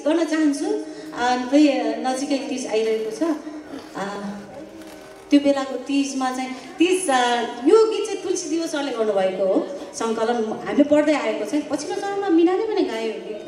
गर्न चाहन्छु। खै नजिकै तीज आइरहेको छ। त्यो बेलाको तीजमा चाहिँ यो गीत चाहिँ तुलसी दिवस सरले गर्नुभएको हो सङ्कलन। हामीले पढ्दै आएको चाहिँ पछिल्लो चरणमा मिनाले पनि गायो यो गीत।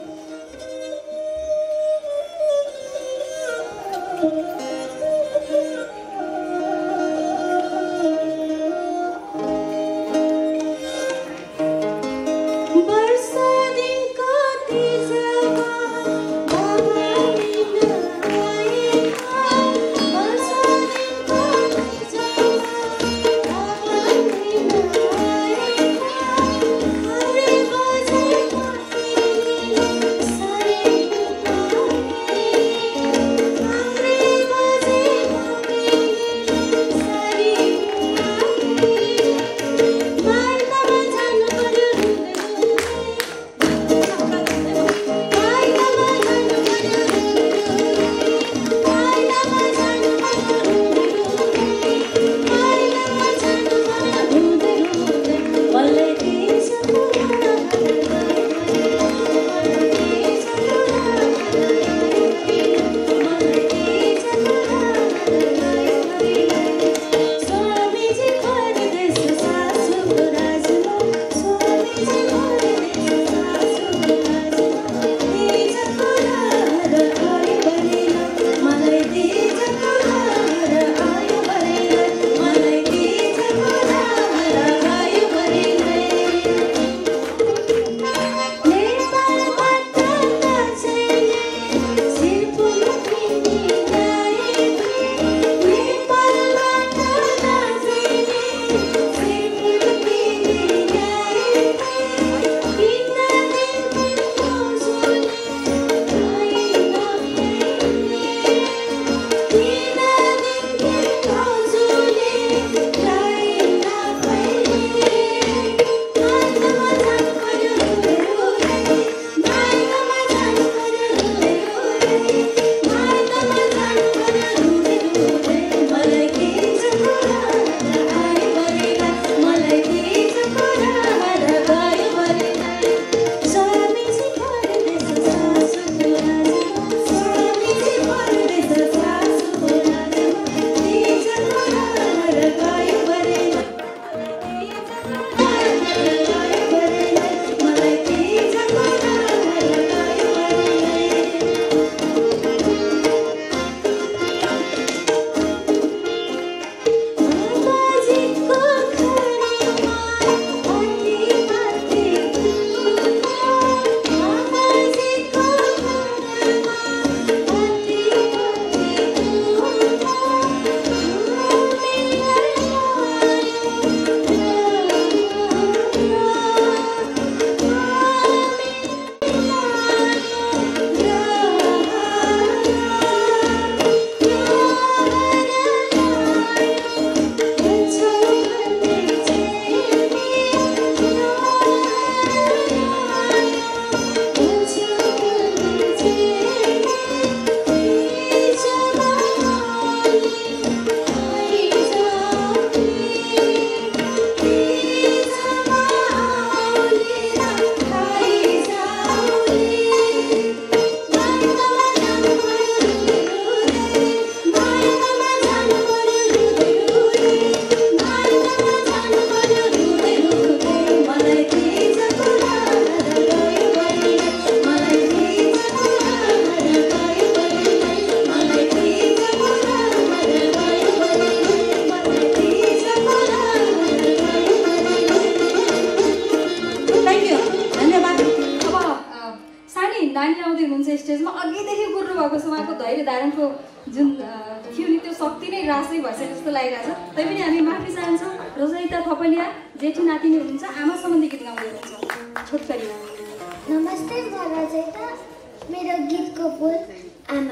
स्टेजमा अघिदेखि गुर्नु भएको छ उहाँको धैर्य धारणको जुन थियो नि त्यो शक्ति नै रासै भइसक्यो जस्तो लागिरहेछ। तैपनि हामी माफी चाहन्छौँ। रोजैता थपलिया जेठी नातिनी हुनुहुन्छ, आमा सम्बन्धी गीत गाउँदै हुनुहुन्छ छोटकरीमा। नमस्ते म रोजैता। मेरो गीतको बोल आमा।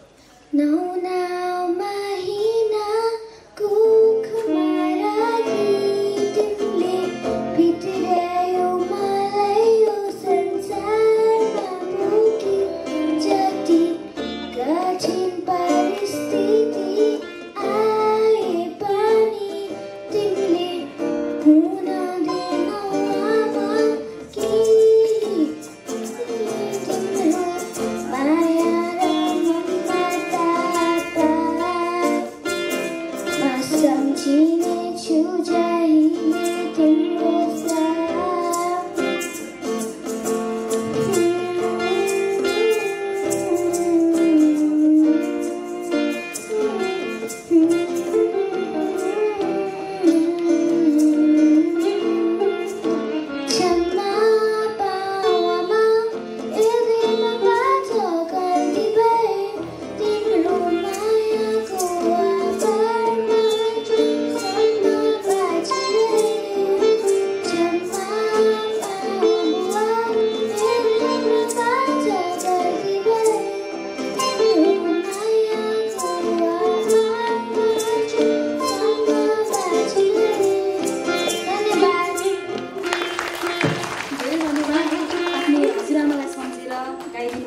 नहुना महिना कुखमा राखी तिमीले भित्रायो मलाई यो संसारमा मुकी जति कठिन परिस्थिति आए पनि तिमीले हुन दिनौ आमा कि तिम्रो माया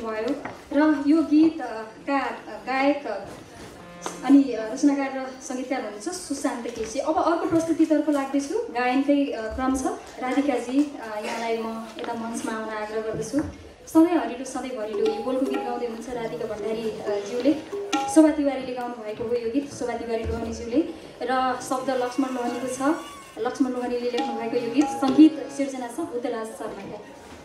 भयो र यो गीतका गायक अनि रचनाकार र सङ्गीतकार हुनुहुन्छ सुशान्त केसी। अब अर्को प्रस्तुतितर्फ लाग्दैछु, गायनकै क्रम छ। राधिकाजी, यहाँलाई म यता मञ्चमा आउन आग्रह गर्दछु। सधैँ हरिलो सधैँ भरिलो यो बोलको गीत गाउँदै हुनुहुन्छ राधिका भण्डारी ज्यूले। शोभा तिवारीले गाउनु भएको हो यो गीत, शोभा तिवारी लोहनीज्यूले, र शब्द लक्ष्मण लोहनीको छ। लक्ष्मण लोहनीले लेख्नु भएको यो गीत, सङ्गीत सिर्जना छ बुद्धराज शर्माले।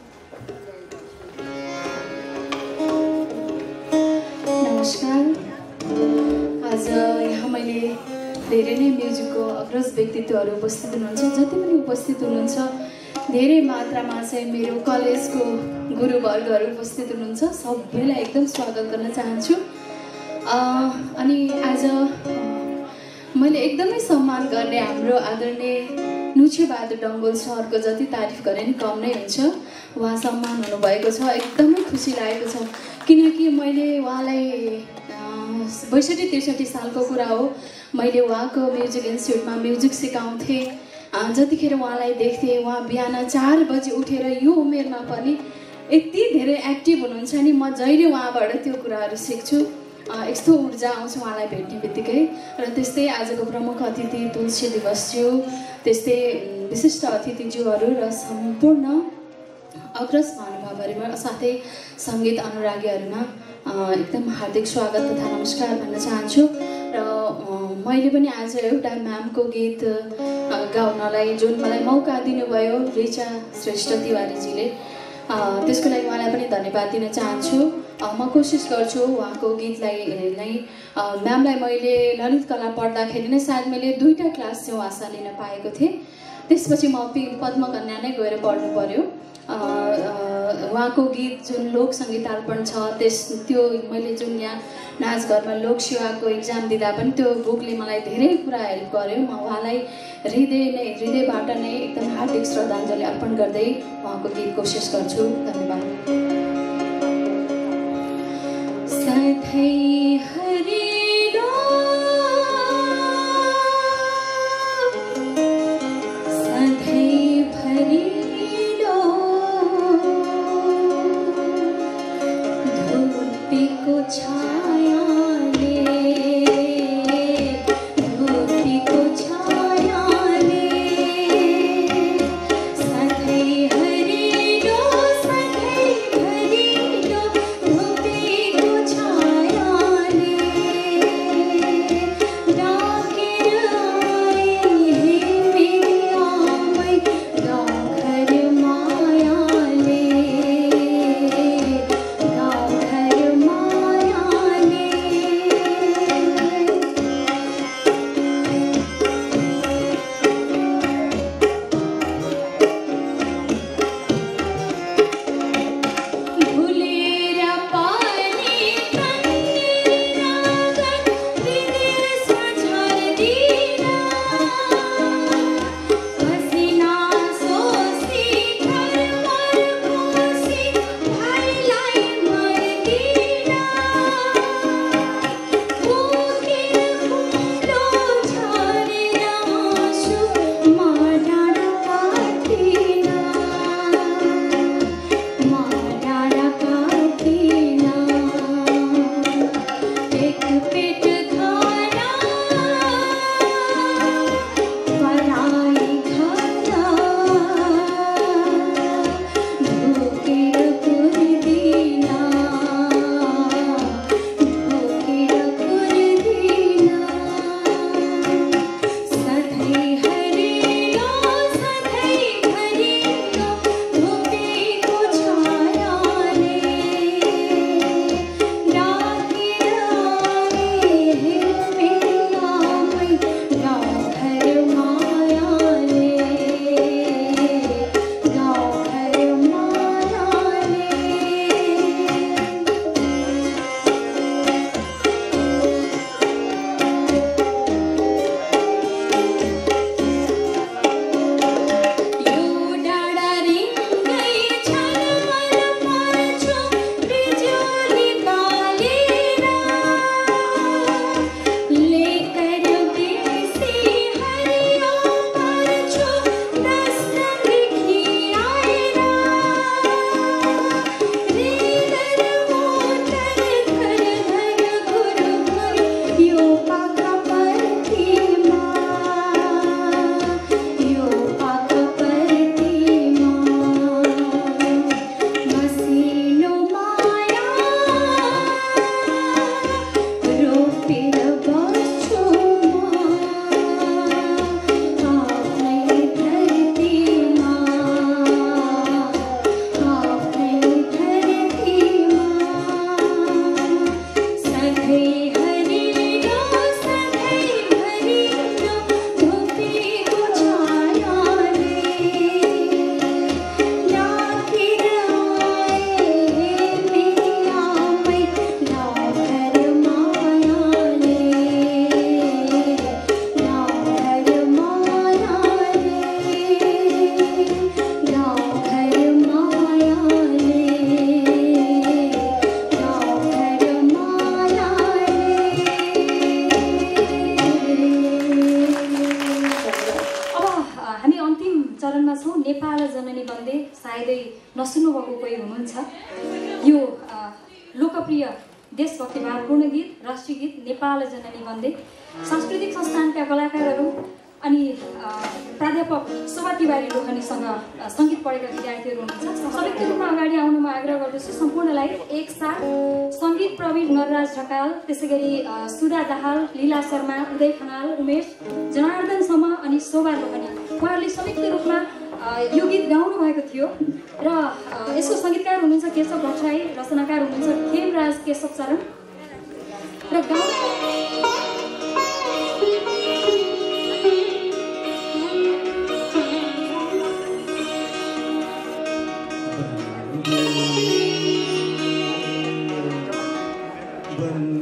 नमस्कार। आज यहाँ मैले धेरै नै म्युजिकको अग्रज व्यक्तित्वहरू उपस्थित हुनुहुन्छ। जति पनि उपस्थित हुनुहुन्छ, धेरै मात्रामा चाहिँ मेरो कलेजको गुरुवर्गहरू उपस्थित हुनुहुन्छ। सबैलाई एकदम स्वागत गर्न चाहन्छु। अनि आज मैले एकदमै सम्मान गर्ने हाम्रो आदरणीय नुछेबहादुर डङ्गोल सरको जति तारिफ गरे नि कम नै हुन्छ। उहाँ सम्मान हुनुभएको छ, एकदमै खुसी लागेको छ। किनकि मैले उहाँलाई 62-63 सालको कुरा हो, मैले उहाँको म्युजिक इन्स्टिट्युटमा म्युजिक सिकाउँथेँ। जतिखेर उहाँलाई देख्थेँ, उहाँ बिहान 4 बजी उठेर यो उमेरमा पनि यति धेरै एक्टिभ हुनुहुन्छ नि। म जहिले उहाँबाट त्यो कुराहरू सिक्छु, यस्तो ऊर्जा आउँछ उहाँलाई भेट्ने बित्तिकै। र त्यस्तै आजको प्रमुख अतिथि तुलसी दिवसज्यू, त्यस्तै विशिष्ट अतिथिज्यूहरू र सम्पूर्ण अग्रज महानुभावहरूमा साथै सङ्गीत अनुरागीहरूमा एकदम हार्दिक स्वागत तथा नमस्कार भन्न चाहन्छु। र मैले पनि आज एउटा म्यामको गीत गाउनलाई जुन मलाई मौका दिनुभयो रिचा श्रेष्ठ तिवारीजीले, त्यसको लागि उहाँलाई पनि धन्यवाद दिन चाहन्छु। म कोसिस गर्छु उहाँको गीतलाई नै म्यामलाई मैले ललित कला पढ्दाखेरि नै सायद मैले 2टा क्लास चाहिँ उहाँसँग लिन पाएको थिएँ। त्यसपछि म पद्मकन्या नै गएर पढ्नु पर्यो। उहाँको गीत जुन लोक सङ्गीत अर्पण छ त्यो मैले जुन यहाँ नाचघरमा लोक सेवाको इक्जाम दिँदा पनि त्यो बुकले मलाई धेरै कुरा हेल्प गर्यो। म उहाँलाई हृदयबाट नै एकदम हार्दिक श्रद्धाञ्जली अर्पण गर्दै उहाँको गीत कोसिस गर्छु। धन्यवाद। सधैँ हरिलो सधैँ भरिलो धुपीको छायाले धुपीको छायाले सधैँ हरिलो सधैँ भरिलो धुपीको छायाले डाकेर आए हे मेरी आमै गाउँघर मायाले गाउँघर मायाले लोकप्रिय देशभक्तिभावपूर्ण गीत, राष्ट्रिय गीत नेपाल जननी भन्दै सांस्कृतिक संस्थानका कलाकारहरू अनि प्राध्यापक शोभा तिवारी लोखनीसँग सङ्गीत पढेका विद्यार्थीहरू हुनुहुन्छ। संयुक्त रूपमा अगाडि आउन म आग्रह गर्दछु सम्पूर्णलाई। एकसाथ सङ्गीत प्रवीण नरराज ढकाल, त्यसै गरी सुधा दाहाल, लीला शर्मा, उदय खनाल, उमेश जनार्दन सम अनि शोभा लोखनी, उहाँहरूले संयुक्त रूपमा यो गीत गाउनु भएको थियो र यसको सङ्गीतकार हुनुहुन्छ केशव भट्टराई, रचनाकार हुनुहुन्छ खेमराज केशव चरण र बन